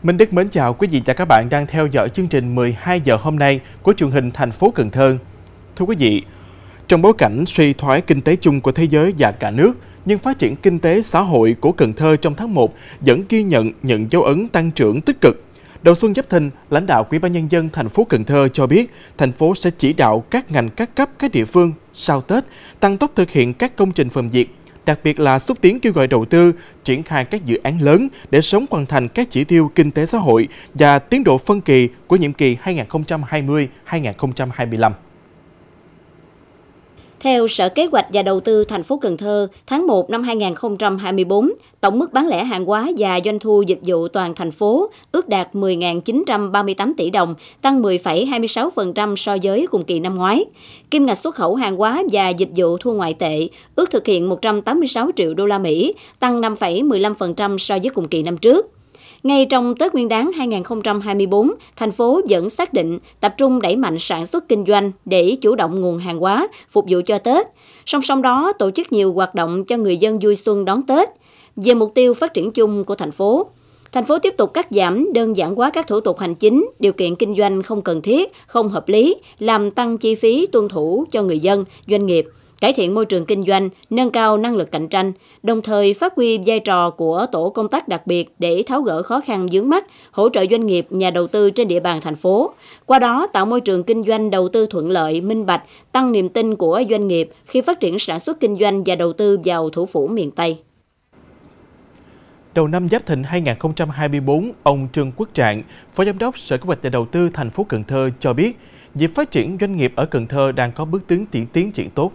Minh Đức mến chào quý vị và các bạn đang theo dõi chương trình 12 giờ hôm nay của truyền hình thành phố Cần Thơ. Thưa quý vị, trong bối cảnh suy thoái kinh tế chung của thế giới và cả nước, nhưng phát triển kinh tế xã hội của Cần Thơ trong tháng 1 vẫn ghi nhận những dấu ấn tăng trưởng tích cực. Đầu xuân Giáp Thìn, lãnh đạo Ủy ban Nhân dân thành phố Cần Thơ cho biết thành phố sẽ chỉ đạo các ngành các cấp các địa phương sau Tết tăng tốc thực hiện các công trình phần việc, đặc biệt là xúc tiến kêu gọi đầu tư, triển khai các dự án lớn để sớm hoàn thành các chỉ tiêu kinh tế xã hội và tiến độ phân kỳ của nhiệm kỳ 2020-2025. Theo Sở Kế hoạch và Đầu tư thành phố Cần Thơ, tháng 1 năm 2024, tổng mức bán lẻ hàng hóa và doanh thu dịch vụ toàn thành phố ước đạt 10.938 tỷ đồng, tăng 10,26% so với cùng kỳ năm ngoái. Kim ngạch xuất khẩu hàng hóa và dịch vụ thu ngoại tệ ước thực hiện 186 triệu đô la Mỹ, tăng 5,15% so với cùng kỳ năm trước. Ngay trong Tết Nguyên đán 2024, thành phố vẫn xác định tập trung đẩy mạnh sản xuất kinh doanh để chủ động nguồn hàng hóa, phục vụ cho Tết. Song song đó, tổ chức nhiều hoạt động cho người dân vui xuân đón Tết. Về mục tiêu phát triển chung của thành phố tiếp tục cắt giảm, đơn giản hóa các thủ tục hành chính, điều kiện kinh doanh không cần thiết, không hợp lý, làm tăng chi phí tuân thủ cho người dân, doanh nghiệp, cải thiện môi trường kinh doanh, nâng cao năng lực cạnh tranh, đồng thời phát huy vai trò của tổ công tác đặc biệt để tháo gỡ khó khăn vướng mắc, hỗ trợ doanh nghiệp, nhà đầu tư trên địa bàn thành phố. Qua đó tạo môi trường kinh doanh đầu tư thuận lợi, minh bạch, tăng niềm tin của doanh nghiệp khi phát triển sản xuất kinh doanh và đầu tư vào thủ phủ miền Tây. Đầu năm Giáp Thìn 2024, ông Trương Quốc Trạng, Phó Giám đốc Sở Kế hoạch và Đầu tư thành phố Cần Thơ cho biết, việc phát triển doanh nghiệp ở Cần Thơ đang có bước tiến triển tốt.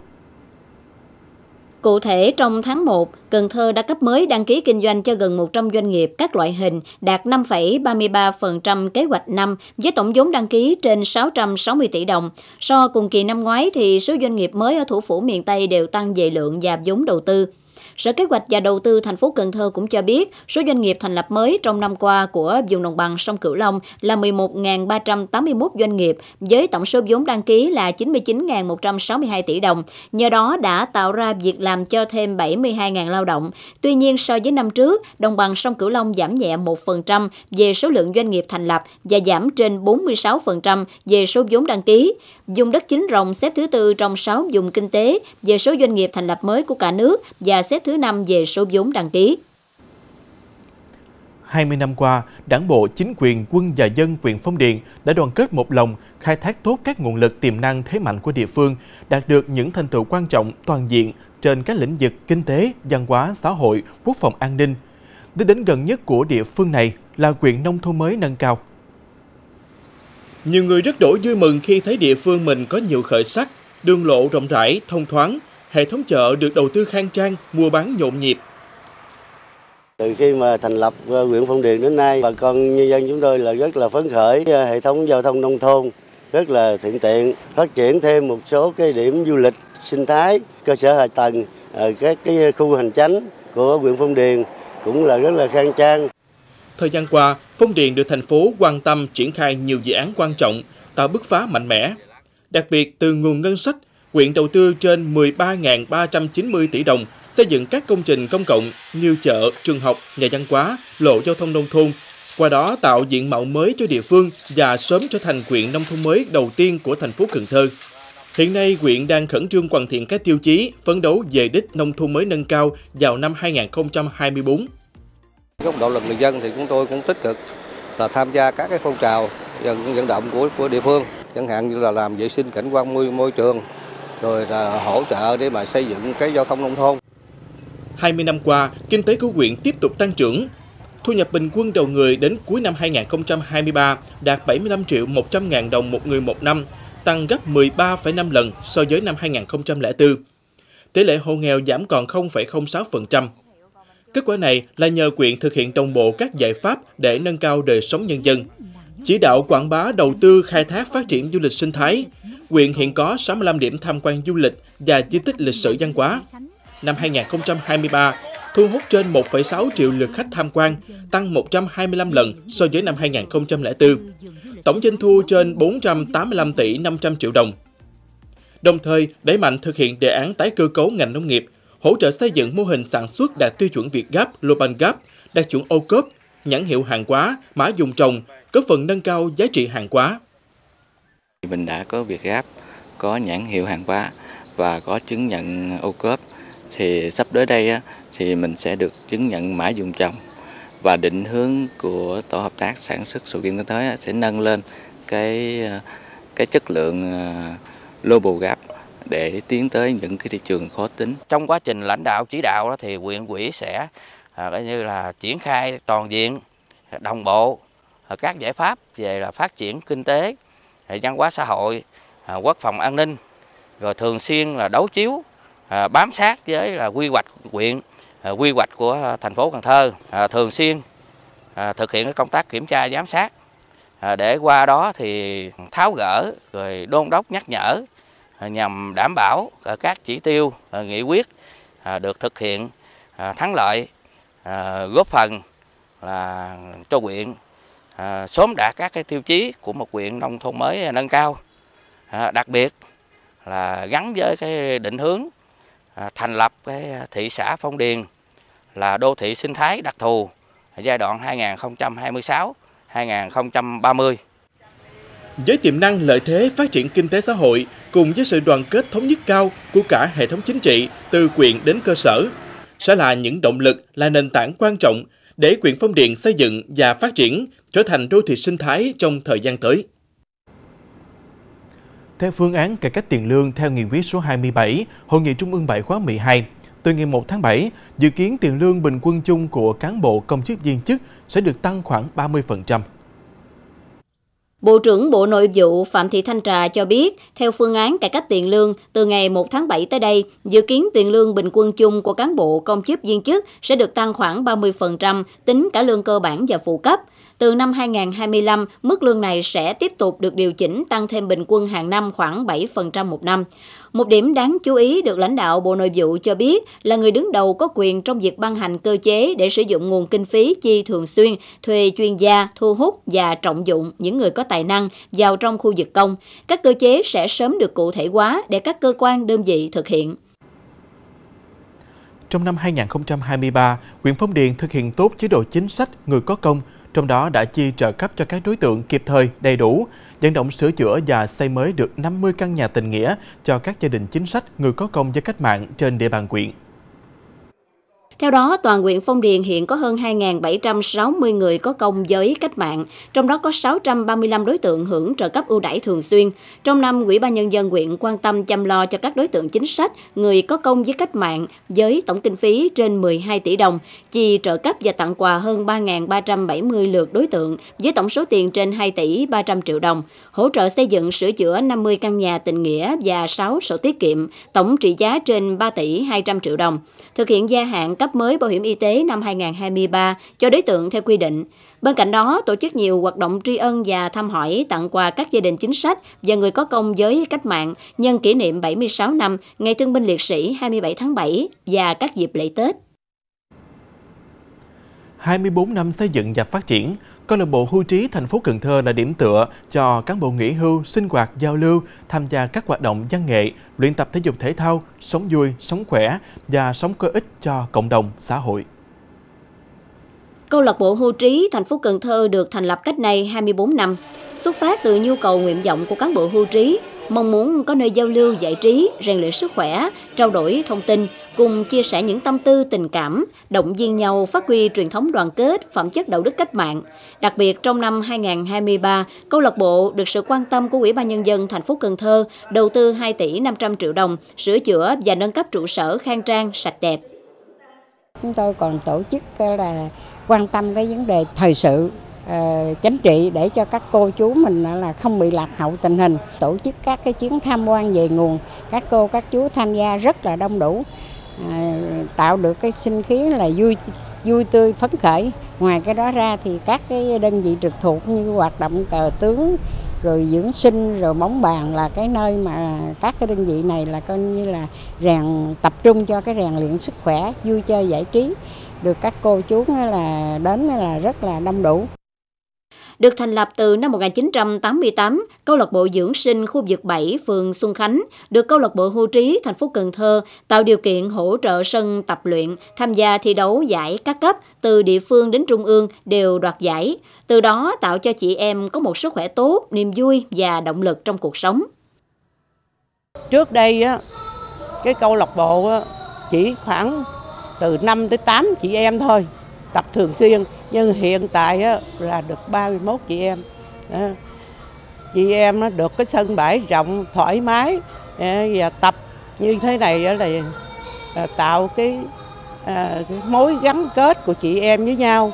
Cụ thể, trong tháng 1, Cần Thơ đã cấp mới đăng ký kinh doanh cho gần 100 doanh nghiệp các loại hình, đạt 5,33% kế hoạch năm với tổng vốn đăng ký trên 660 tỷ đồng. So cùng kỳ năm ngoái thì số doanh nghiệp mới ở thủ phủ miền Tây đều tăng về lượng và vốn đầu tư. Sở Kế hoạch và Đầu tư thành phố Cần Thơ cũng cho biết số doanh nghiệp thành lập mới trong năm qua của vùng đồng bằng sông Cửu Long là 11.381 doanh nghiệp với tổng số vốn đăng ký là 99.162 tỷ đồng. Nhờ đó đã tạo ra việc làm cho thêm 72.000 lao động. Tuy nhiên so với năm trước, đồng bằng sông Cửu Long giảm nhẹ 1% về số lượng doanh nghiệp thành lập và giảm trên 46% về số vốn đăng ký. Vùng đất Chính Rồng xếp thứ 4 trong 6 vùng kinh tế về số doanh nghiệp thành lập mới của cả nước và xếp thứ 5 về số vốn đăng ký. 20 năm qua, Đảng bộ, chính quyền, quân và dân huyện Phong Điền đã đoàn kết một lòng, khai thác tốt các nguồn lực tiềm năng thế mạnh của địa phương, đạt được những thành tựu quan trọng toàn diện trên các lĩnh vực kinh tế, văn hóa, xã hội, quốc phòng an ninh. Đích đến gần nhất của địa phương này là huyện nông thôn mới nâng cao. Nhiều người rất đỗi vui mừng khi thấy địa phương mình có nhiều khởi sắc, đường lộ rộng rãi, thông thoáng, hệ thống chợ được đầu tư khang trang, mua bán nhộn nhịp. Từ khi mà thành lập huyện Phong Điền đến nay, bà con nhân dân chúng tôi là rất là phấn khởi, hệ thống giao thông nông thôn rất là thuận tiện, phát triển thêm một số cái điểm du lịch sinh thái, cơ sở hạ tầng, các cái khu hành chánh của huyện Phong Điền cũng là rất là khang trang. Thời gian qua, Phong Điền được thành phố quan tâm triển khai nhiều dự án quan trọng, tạo bứt phá mạnh mẽ. Đặc biệt từ nguồn ngân sách, huyện đầu tư trên 13.390 tỷ đồng xây dựng các công trình công cộng như chợ, trường học, nhà văn hóa, lộ giao thông nông thôn. Qua đó tạo diện mạo mới cho địa phương và sớm trở thành huyện nông thôn mới đầu tiên của thành phố Cần Thơ. Hiện nay, huyện đang khẩn trương hoàn thiện các tiêu chí, phấn đấu về đích nông thôn mới nâng cao vào năm 2024. Góc độ là người dân thì chúng tôi cũng tích cực là tham gia các cái phong trào vận động của địa phương, chẳng hạn như là làm vệ sinh cảnh quan môi trường, rồi là hỗ trợ để mà xây dựng cái giao thông nông thôn. 20 năm qua, kinh tế của huyện tiếp tục tăng trưởng. Thu nhập bình quân đầu người đến cuối năm 2023 đạt 75 triệu 100 ngàn đồng một người một năm, tăng gấp 13,5 lần so với năm 2004. Tỷ lệ hộ nghèo giảm còn 0,06%. Kết quả này là nhờ huyện thực hiện đồng bộ các giải pháp để nâng cao đời sống nhân dân. Chỉ đạo quảng bá đầu tư khai thác phát triển du lịch sinh thái, huyện hiện có 65 điểm tham quan du lịch và di tích lịch sử văn hóa. Năm 2023, thu hút trên 1,6 triệu lượt khách tham quan, tăng 125 lần so với năm 2004. Tổng doanh thu trên 485 tỷ 500 triệu đồng. Đồng thời, đẩy mạnh thực hiện đề án tái cơ cấu ngành nông nghiệp, hỗ trợ xây dựng mô hình sản xuất đạt tiêu chuẩn Việt Gap, Global Gap, đạt chuẩn ô cốp, nhãn hiệu hàng hóa, mã vùng trồng, góp phần nâng cao giá trị hàng hóa. Mình đã có Việt Gáp, có nhãn hiệu hàng hóa và có chứng nhận ô cốp. Thì sắp tới đây thì mình sẽ được chứng nhận mã vùng trồng, và định hướng của tổ hợp tác sản xuất sầu riêng Cần Thơ sẽ nâng lên cái chất lượng Global Gap để tiến tới những cái thị trường khó tính. Trong quá trình lãnh đạo chỉ đạo thì huyện ủy sẽ coi như là triển khai toàn diện, đồng bộ các giải pháp về là phát triển kinh tế, văn hóa xã hội, quốc phòng an ninh, rồi thường xuyên là đấu chiếu, bám sát với là quy hoạch huyện, quy hoạch của thành phố Cần Thơ, thường xuyên thực hiện công tác kiểm tra giám sát, để qua đó thì tháo gỡ rồi đôn đốc nhắc nhở nhằm đảm bảo các chỉ tiêu nghị quyết được thực hiện thắng lợi, góp phần là cho huyện sớm đạt các cái tiêu chí của một huyện nông thôn mới nâng cao, đặc biệt là gắn với cái định hướng thành lập cái thị xã Phong Điền là đô thị sinh thái đặc thù giai đoạn 2026-2030. Với tiềm năng lợi thế phát triển kinh tế xã hội cùng với sự đoàn kết thống nhất cao của cả hệ thống chính trị từ huyện đến cơ sở sẽ là những động lực, là nền tảng quan trọng để huyện Phong Điền xây dựng và phát triển trở thành đô thị sinh thái trong thời gian tới. Theo phương án cải cách tiền lương theo nghị quyết số 27, Hội nghị Trung ương 7 khóa 12, từ ngày 1 tháng 7, dự kiến tiền lương bình quân chung của cán bộ công chức viên chức sẽ được tăng khoảng 30%. Bộ trưởng Bộ Nội vụ Phạm Thị Thanh Trà cho biết, theo phương án cải cách tiền lương, từ ngày 1 tháng 7 tới đây, dự kiến tiền lương bình quân chung của cán bộ công chức viên chức sẽ được tăng khoảng 30%, tính cả lương cơ bản và phụ cấp. Từ năm 2025, mức lương này sẽ tiếp tục được điều chỉnh tăng thêm bình quân hàng năm khoảng 7% một năm. Một điểm đáng chú ý được lãnh đạo Bộ Nội vụ cho biết là người đứng đầu có quyền trong việc ban hành cơ chế để sử dụng nguồn kinh phí chi thường xuyên, thuê chuyên gia, thu hút và trọng dụng những người có tài năng vào trong khu vực công. Các cơ chế sẽ sớm được cụ thể hóa để các cơ quan đơn vị thực hiện. Trong năm 2023, huyện Phong Điền thực hiện tốt chế độ chính sách người có công, trong đó đã chi trợ cấp cho các đối tượng kịp thời, đầy đủ, vận động sửa chữa và xây mới được 50 căn nhà tình nghĩa cho các gia đình chính sách người có công với cách mạng trên địa bàn huyện. Theo đó, toàn huyện Phong Điền hiện có hơn 2.760 người có công với cách mạng, trong đó có 635 đối tượng hưởng trợ cấp ưu đãi thường xuyên. Trong năm, Ủy ban Nhân dân huyện quan tâm chăm lo cho các đối tượng chính sách, người có công với cách mạng với tổng kinh phí trên 12 tỷ đồng, chi trợ cấp và tặng quà hơn 3.370 lượt đối tượng với tổng số tiền trên 2 tỷ 300 triệu đồng, hỗ trợ xây dựng sửa chữa 50 căn nhà tình nghĩa và 6 sổ tiết kiệm, tổng trị giá trên 3 tỷ 200 triệu đồng, thực hiện gia hạn cấp mới bảo hiểm y tế năm 2023 cho đối tượng theo quy định. Bên cạnh đó, tổ chức nhiều hoạt động tri ân và thăm hỏi tặng quà các gia đình chính sách và người có công với cách mạng nhân kỷ niệm 76 năm Ngày Thương binh Liệt sĩ 27 tháng 7 và các dịp lễ Tết. 24 năm xây dựng và phát triển, câu lạc bộ hưu trí thành phố Cần Thơ là điểm tựa cho cán bộ nghỉ hưu sinh hoạt giao lưu, tham gia các hoạt động văn nghệ, luyện tập thể dục thể thao, sống vui, sống khỏe và sống có ích cho cộng đồng, xã hội. Câu lạc bộ hưu trí thành phố Cần Thơ được thành lập cách đây 24 năm, xuất phát từ nhu cầu nguyện vọng của cán bộ hưu trí, mong muốn có nơi giao lưu giải trí, rèn luyện sức khỏe, trao đổi thông tin, cùng chia sẻ những tâm tư tình cảm, động viên nhau phát huy truyền thống đoàn kết, phẩm chất đạo đức cách mạng. Đặc biệt trong năm 2023, câu lạc bộ được sự quan tâm của Ủy ban Nhân dân thành phố Cần Thơ đầu tư 2 tỷ 500 triệu đồng, sửa chữa và nâng cấp trụ sở khang trang, sạch đẹp. Chúng tôi còn tổ chức là quan tâm cái vấn đề thời sự, chính trị để cho các cô chú mình là không bị lạc hậu tình hình. Tổ chức các cái chuyến tham quan về nguồn, các cô các chú tham gia rất là đông đủ, tạo được cái sinh khí là vui tươi phấn khởi. Ngoài cái đó ra thì các cái đơn vị trực thuộc như hoạt động cờ tướng, rồi dưỡng sinh, rồi bóng bàn là cái nơi mà các cái đơn vị này là coi như là tập trung cho cái rèn luyện sức khỏe, vui chơi giải trí, được các cô chú là đến là rất là đông đủ. Được thành lập từ năm 1988, câu lạc bộ dưỡng sinh khu vực 7 phường Xuân Khánh được câu lạc bộ hưu trí thành phố Cần Thơ tạo điều kiện hỗ trợ sân tập luyện, tham gia thi đấu giải các cấp từ địa phương đến trung ương đều đoạt giải. Từ đó tạo cho chị em có một sức khỏe tốt, niềm vui và động lực trong cuộc sống. Trước đây cái câu lạc bộ chỉ khoảng từ 5 tới 8 chị em thôi tập thường xuyên, nhưng hiện tại là được 31 chị em. Chị em được cái sân bãi rộng thoải mái và tập như thế này là tạo cái mối gắn kết của chị em với nhau,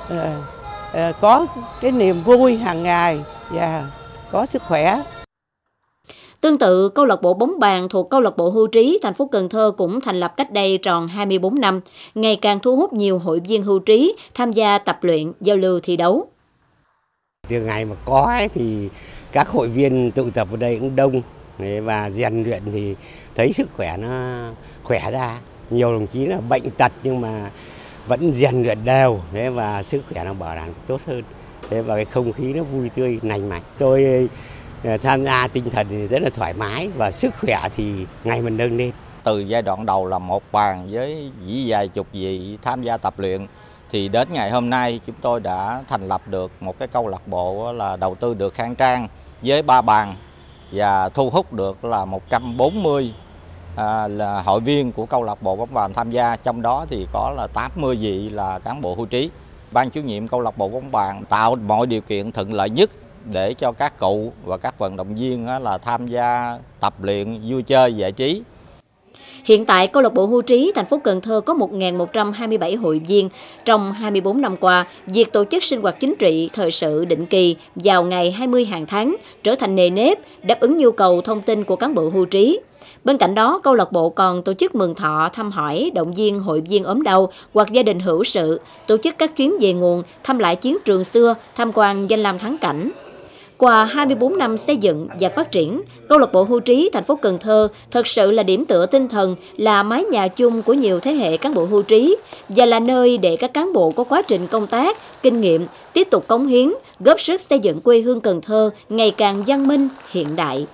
có cái niềm vui hàng ngày và có sức khỏe. Tương tự, câu lạc bộ bóng bàn thuộc câu lạc bộ hưu trí thành phố Cần Thơ cũng thành lập cách đây tròn 24 năm, ngày càng thu hút nhiều hội viên hưu trí tham gia tập luyện, giao lưu thi đấu. Từ ngày mà có thì các hội viên tụ tập ở đây cũng đông và rèn luyện thì thấy sức khỏe nó khỏe ra. Nhiều đồng chí là bệnh tật nhưng mà vẫn rèn luyện đều và sức khỏe nó bảo đảm tốt hơn. Và cái không khí nó vui tươi, lành mạnh. Tôi tham gia tinh thần thì rất là thoải mái và sức khỏe thì ngày mình nâng lên. Từ giai đoạn đầu là một bàn với vài chục vị tham gia tập luyện thì đến ngày hôm nay chúng tôi đã thành lập được một cái câu lạc bộ là đầu tư được khang trang với 3 bàn và thu hút được là 140 là hội viên của câu lạc bộ bóng bàn tham gia, trong đó thì có là 80 vị là cán bộ hưu trí. Ban chủ nhiệm câu lạc bộ bóng bàn tạo mọi điều kiện thuận lợi nhất để cho các cụ và các vận động viên là tham gia tập luyện, vui chơi, giải trí. Hiện tại, câu lạc bộ hưu trí thành phố Cần Thơ có 1.127 hội viên. Trong 24 năm qua, việc tổ chức sinh hoạt chính trị, thời sự định kỳ vào ngày 20 hàng tháng trở thành nề nếp, đáp ứng nhu cầu thông tin của cán bộ hưu trí. Bên cạnh đó, câu lạc bộ còn tổ chức mừng thọ, thăm hỏi, động viên hội viên ốm đau hoặc gia đình hữu sự, tổ chức các chuyến về nguồn, thăm lại chiến trường xưa, tham quan danh lam thắng cảnh. Qua 24 năm xây dựng và phát triển, câu lạc bộ hưu trí thành phố Cần Thơ thật sự là điểm tựa tinh thần, là mái nhà chung của nhiều thế hệ cán bộ hưu trí và là nơi để các cán bộ có quá trình công tác, kinh nghiệm tiếp tục cống hiến, góp sức xây dựng quê hương Cần Thơ ngày càng văn minh, hiện đại.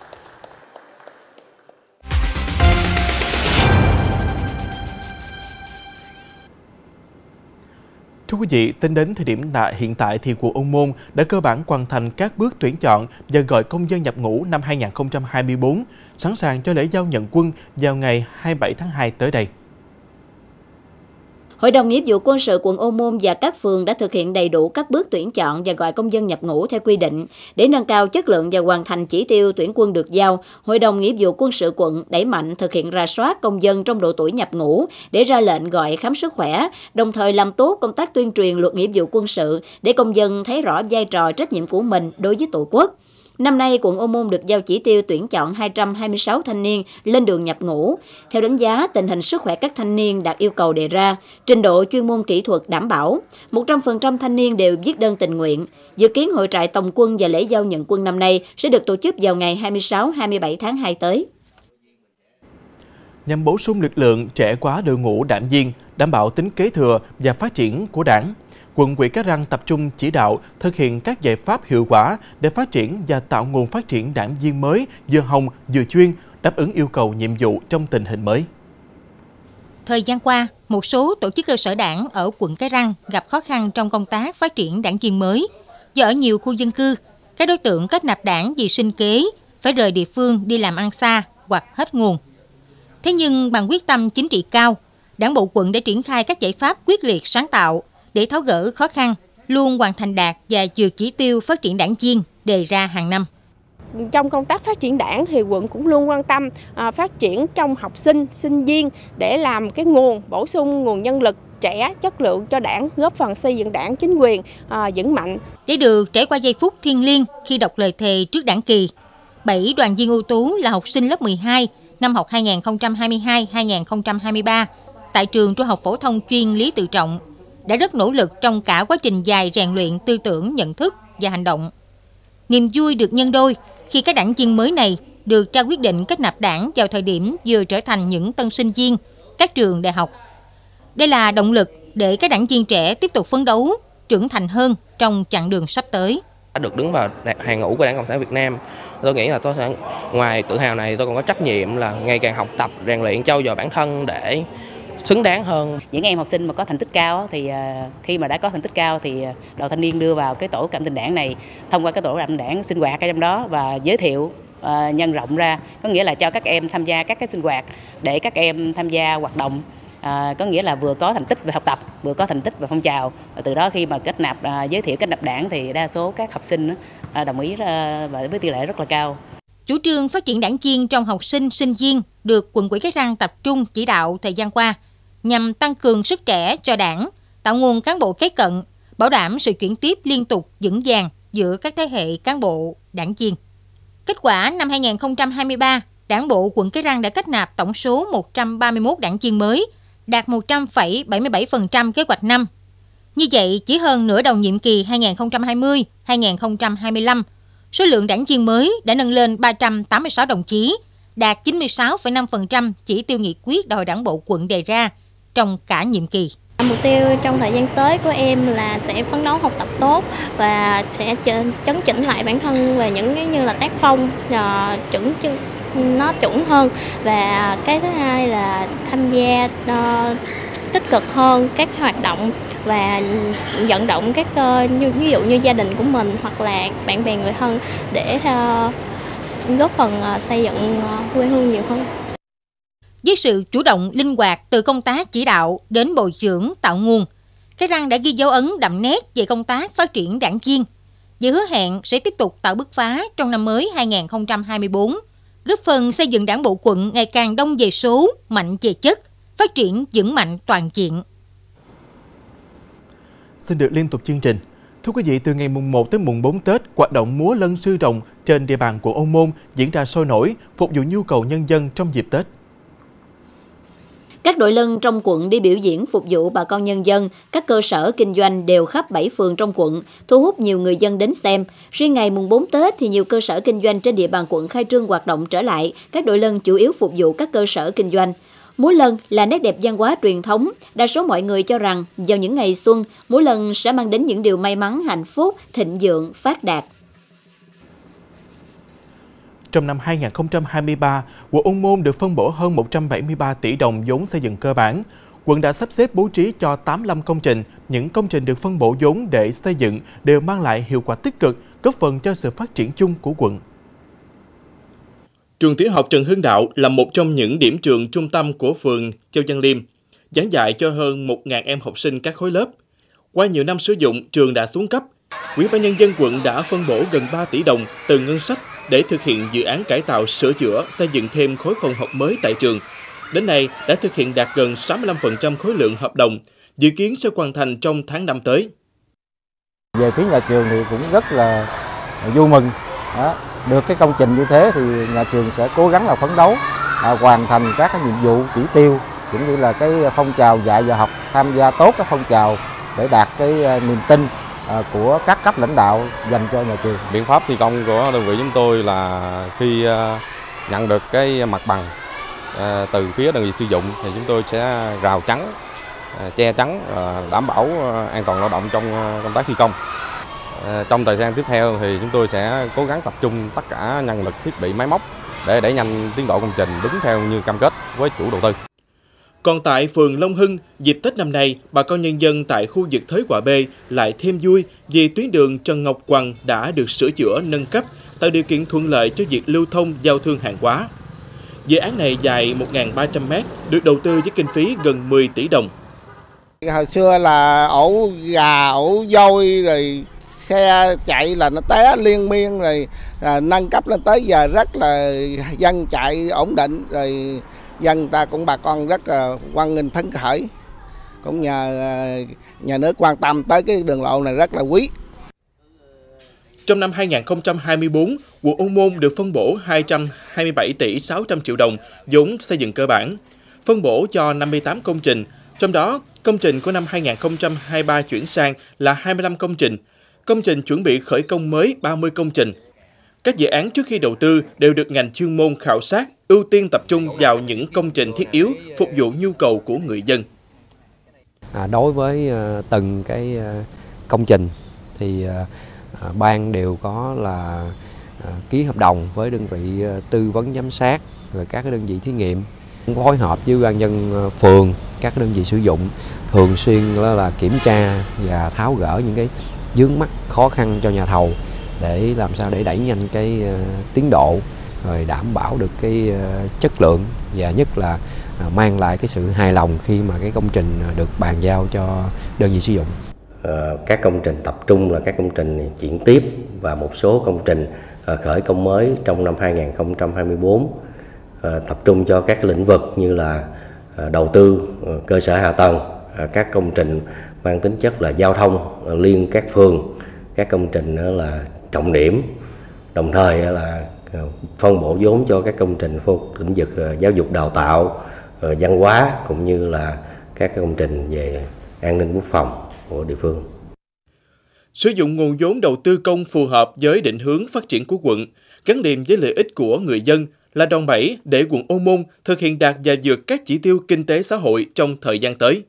Thưa quý vị, tính đến thời điểm hiện tại thì quận Ô Môn đã cơ bản hoàn thành các bước tuyển chọn và gọi công dân nhập ngũ năm 2024, sẵn sàng cho lễ giao nhận quân vào ngày 27 tháng 2 tới đây. Hội đồng nghĩa vụ quân sự quận Ô Môn và các phường đã thực hiện đầy đủ các bước tuyển chọn và gọi công dân nhập ngũ theo quy định. Để nâng cao chất lượng và hoàn thành chỉ tiêu tuyển quân được giao, Hội đồng nghĩa vụ quân sự quận đẩy mạnh thực hiện rà soát công dân trong độ tuổi nhập ngũ để ra lệnh gọi khám sức khỏe, đồng thời làm tốt công tác tuyên truyền luật nghĩa vụ quân sự để công dân thấy rõ vai trò trách nhiệm của mình đối với Tổ quốc. Năm nay, quận Ô Môn được giao chỉ tiêu tuyển chọn 226 thanh niên lên đường nhập ngũ. Theo đánh giá, tình hình sức khỏe các thanh niên đạt yêu cầu đề ra, trình độ chuyên môn kỹ thuật đảm bảo. 100% thanh niên đều viết đơn tình nguyện. Dự kiến hội trại tổng quân và lễ giao nhận quân năm nay sẽ được tổ chức vào ngày 26-27 tháng 2 tới. Nhằm bổ sung lực lượng trẻ hóa đội ngũ đảng viên, đảm bảo tính kế thừa và phát triển của Đảng, quận ủy Cái Răng tập trung chỉ đạo thực hiện các giải pháp hiệu quả để phát triển và tạo nguồn phát triển đảng viên mới vừa hồng vừa chuyên, đáp ứng yêu cầu nhiệm vụ trong tình hình mới. Thời gian qua, một số tổ chức cơ sở đảng ở quận Cái Răng gặp khó khăn trong công tác phát triển đảng viên mới. Do ở nhiều khu dân cư, các đối tượng kết nạp đảng vì sinh kế phải rời địa phương đi làm ăn xa hoặc hết nguồn. Thế nhưng bằng quyết tâm chính trị cao, Đảng bộ quận đã triển khai các giải pháp quyết liệt sáng tạo để tháo gỡ khó khăn, luôn hoàn thành đạt và vượt chỉ tiêu phát triển đảng viên đề ra hàng năm. Trong công tác phát triển đảng thì quận cũng luôn quan tâm phát triển trong học sinh, sinh viên để làm cái nguồn bổ sung nguồn nhân lực trẻ chất lượng cho đảng, góp phần xây dựng đảng chính quyền vững mạnh. Để được trải qua giây phút thiêng liêng khi đọc lời thề trước đảng kỳ, 7 đoàn viên ưu tú là học sinh lớp 12 năm học 2022-2023 tại trường Trung học phổ thông chuyên Lý Tự Trọng đã rất nỗ lực trong cả quá trình dài rèn luyện tư tưởng, nhận thức và hành động. Niềm vui được nhân đôi khi các đảng viên mới này được ra quyết định kết nạp đảng vào thời điểm vừa trở thành những tân sinh viên các trường đại học. Đây là động lực để các đảng viên trẻ tiếp tục phấn đấu, trưởng thành hơn trong chặng đường sắp tới. Được đứng vào hàng ngũ của Đảng Cộng sản Việt Nam, tôi nghĩ là tôi sẽ ngoài tự hào này tôi còn có trách nhiệm là ngày càng học tập, rèn luyện, trau dồi bản thân để xứng đáng hơn. Những em học sinh mà có thành tích cao thì khi mà đã có thành tích cao thì Đoàn Thanh niên đưa vào cái tổ cảm tình đảng này, thông qua cái tổ cảm tình đảng sinh hoạt ở trong đó và giới thiệu nhân rộng ra, có nghĩa là cho các em tham gia các cái sinh hoạt để các em tham gia hoạt động. Có nghĩa là vừa có thành tích về học tập, vừa có thành tích về phong trào. Và từ đó khi mà kết nạp giới thiệu kết nạp đảng thì đa số các học sinh đồng ý và với tỷ lệ rất là cao. Chủ trương phát triển đảng viên trong học sinh, sinh viên được quận ủy Cái Răng tập trung chỉ đạo thời gian qua nhằm tăng cường sức trẻ cho đảng, tạo nguồn cán bộ kế cận, bảo đảm sự chuyển tiếp liên tục vững vàng giữa các thế hệ cán bộ, đảng viên. Kết quả năm 2023, Đảng bộ quận Cái Răng đã kết nạp tổng số 131 đảng viên mới, đạt 100,77% kế hoạch năm. Như vậy, chỉ hơn nửa đầu nhiệm kỳ 2020-2025, số lượng đảng viên mới đã nâng lên 386 đồng chí, đạt 96,5% chỉ tiêu nghị quyết Đại hội Đảng bộ quận đề ra trong cả nhiệm kỳ. Mục tiêu trong thời gian tới của em là sẽ phấn đấu học tập tốt và sẽ chấn chỉnh lại bản thân về những cái như là tác phong nó chuẩn hơn, và cái thứ hai là tham gia tích cực hơn các hoạt động và vận động các ví dụ như gia đình của mình hoặc là bạn bè người thân để góp phần xây dựng quê hương nhiều hơn. Với sự chủ động linh hoạt từ công tác chỉ đạo đến bồi dưỡng tạo nguồn, Cái Răng đã ghi dấu ấn đậm nét về công tác phát triển đảng viên, và hứa hẹn sẽ tiếp tục tạo bứt phá trong năm mới 2024, góp phần xây dựng Đảng bộ quận ngày càng đông về số, mạnh về chất, phát triển vững mạnh toàn diện. Xin được liên tục chương trình. Thưa quý vị, từ ngày mùng 1 tới mùng 4 Tết, hoạt động múa lân sư rồng trên địa bàn của Ô Môn diễn ra sôi nổi, phục vụ nhu cầu nhân dân trong dịp Tết. Các đội lân trong quận đi biểu diễn phục vụ bà con nhân dân, các cơ sở kinh doanh đều khắp 7 phường trong quận, thu hút nhiều người dân đến xem. Riêng ngày mùng 4 Tết thì nhiều cơ sở kinh doanh trên địa bàn quận khai trương hoạt động trở lại, các đội lân chủ yếu phục vụ các cơ sở kinh doanh. Múa lân là nét đẹp văn hóa truyền thống, đa số mọi người cho rằng vào những ngày xuân, múa lân sẽ mang đến những điều may mắn, hạnh phúc, thịnh vượng, phát đạt. Trong năm 2023, quận Ô Môn được phân bổ hơn 173 tỷ đồng vốn xây dựng cơ bản. Quận đã sắp xếp bố trí cho 85 công trình. Những công trình được phân bổ vốn để xây dựng đều mang lại hiệu quả tích cực, góp phần cho sự phát triển chung của quận. Trường tiểu học Trần Hưng Đạo là một trong những điểm trường trung tâm của phường Châu Văn Liêm, giảng dạy cho hơn 1.000 em học sinh các khối lớp. Qua nhiều năm sử dụng, trường đã xuống cấp. Ủy ban nhân dân quận đã phân bổ gần 3 tỷ đồng từ ngân sách để thực hiện dự án cải tạo, sửa chữa, xây dựng thêm khối phòng học mới tại trường. Đến nay đã thực hiện đạt gần 65% khối lượng hợp đồng, dự kiến sẽ hoàn thành trong tháng 5 tới. Về phía nhà trường thì cũng rất là vui mừng. Được cái công trình như thế thì nhà trường sẽ cố gắng là phấn đấu hoàn thành các cái nhiệm vụ chỉ tiêu cũng như là cái phong trào dạy và học, tham gia tốt các phong trào để đạt cái niềm tin của các cấp lãnh đạo dành cho nhà trường. Biện pháp thi công của đơn vị chúng tôi là khi nhận được cái mặt bằng từ phía đơn vị sử dụng thì chúng tôi sẽ rào chắn, che chắn, đảm bảo an toàn lao động trong công tác thi công. Trong thời gian tiếp theo thì chúng tôi sẽ cố gắng tập trung tất cả nhân lực, thiết bị, máy móc để đẩy nhanh tiến độ công trình đúng theo như cam kết với chủ đầu tư. Còn tại phường Long Hưng, dịp Tết năm nay, bà con nhân dân tại khu vực Thới Quả B lại thêm vui vì tuyến đường Trần Ngọc Quằng đã được sửa chữa, nâng cấp, tạo điều kiện thuận lợi cho việc lưu thông giao thương hàng hóa. Dự án này dài 1.300m, được đầu tư với kinh phí gần 10 tỷ đồng. Hồi xưa là ổ gà, ổ voi rồi xe chạy là nó té liên miên rồi nâng cấp lên tới giờ rất là dân chạy ổn định rồi. Dân ta cũng bà con rất hoan nghênh phấn khởi, cũng nhờ nhà nước quan tâm tới cái đường lộ này rất là quý. Trong năm 2024, quận Ô Môn được phân bổ 227 tỷ 600 triệu đồng vốn xây dựng cơ bản, phân bổ cho 58 công trình, trong đó công trình của năm 2023 chuyển sang là 25 công trình chuẩn bị khởi công mới 30 công trình. Các dự án trước khi đầu tư đều được ngành chuyên môn khảo sát, ưu tiên tập trung vào những công trình thiết yếu phục vụ nhu cầu của người dân. Đối với từng cái công trình thì ban đều có là ký hợp đồng với đơn vị tư vấn giám sát, rồi các cái đơn vị thí nghiệm cũng phối hợp với ban nhân phường, các đơn vị sử dụng thường xuyên là kiểm tra và tháo gỡ những cái vướng mắc khó khăn cho nhà thầu để làm sao để đẩy nhanh cái tiến độ, rồi đảm bảo được cái chất lượng và nhất là mang lại cái sự hài lòng khi mà cái công trình được bàn giao cho đơn vị sử dụng. Các công trình tập trung là các công trình chuyển tiếp và một số công trình khởi công mới trong năm 2024, tập trung cho các lĩnh vực như là đầu tư cơ sở hạ tầng, các công trình mang tính chất là giao thông liên các phường, các công trình là trọng điểm, đồng thời là phân bổ vốn cho các công trình lĩnh vực giáo dục đào tạo, văn hóa cũng như là các công trình về an ninh quốc phòng của địa phương. Sử dụng nguồn vốn đầu tư công phù hợp với định hướng phát triển của quận, gắn liền với lợi ích của người dân là đòn bẩy để quận Ô Môn thực hiện đạt và vượt các chỉ tiêu kinh tế xã hội trong thời gian tới.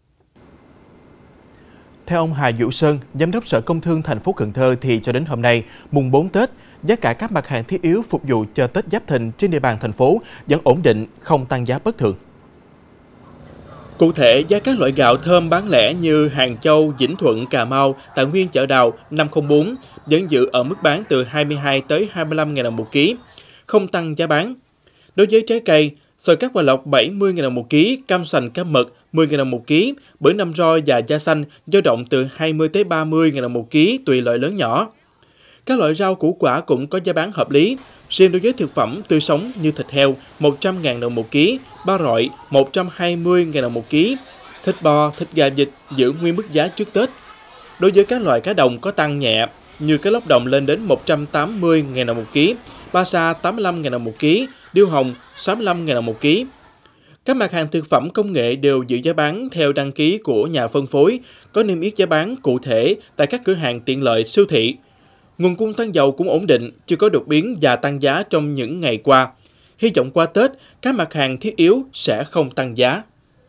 Theo ông Hà Vũ Sơn, Giám đốc Sở Công Thương thành phố Cần Thơ thì cho đến hôm nay, mùng 4 Tết, giá cả các mặt hàng thiết yếu phục vụ cho Tết Giáp Thìn trên địa bàn thành phố vẫn ổn định, không tăng giá bất thường. Cụ thể, giá các loại gạo thơm bán lẻ như Hàng Châu, Vĩnh Thuận, Cà Mau, Tài Nguyên, Chợ Đào 504 vẫn giữ ở mức bán từ 22 tới 25.000 đồng một ký, không tăng giá bán. Đối với trái cây, xoài cát Hòa Lộc 70.000 đồng một ký, cam sành cam mật 10.000 đồng một ký, bưởi Nam Roi và da xanh dao động từ 20 tới 30.000 đồng một ký tùy loại lớn nhỏ. Các loại rau củ quả cũng có giá bán hợp lý. Riêng đối với thực phẩm tươi sống như thịt heo 100.000 đồng một ký, ba rọi 120.000 đồng một ký, thịt bò, thịt gà, vịt giữ nguyên mức giá trước Tết. Đối với các loại cá đồng có tăng nhẹ như cá lóc đồng lên đến 180.000 đồng một ký, ba sa 85.000 đồng một ký, điêu hồng 65.000 đồng một ký. Các mặt hàng thực phẩm công nghệ đều giữ giá bán theo đăng ký của nhà phân phối, có niêm yết giá bán cụ thể tại các cửa hàng tiện lợi, siêu thị. Nguồn cung xăng dầu cũng ổn định, chưa có đột biến và tăng giá trong những ngày qua. Hy vọng qua Tết, các mặt hàng thiết yếu sẽ không tăng giá.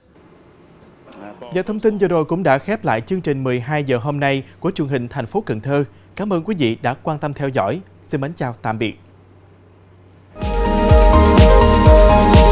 Và thông tin vừa rồi cũng đã khép lại chương trình 12 giờ hôm nay của truyền hình thành phố Cần Thơ. Cảm ơn quý vị đã quan tâm theo dõi. Xin mến chào tạm biệt.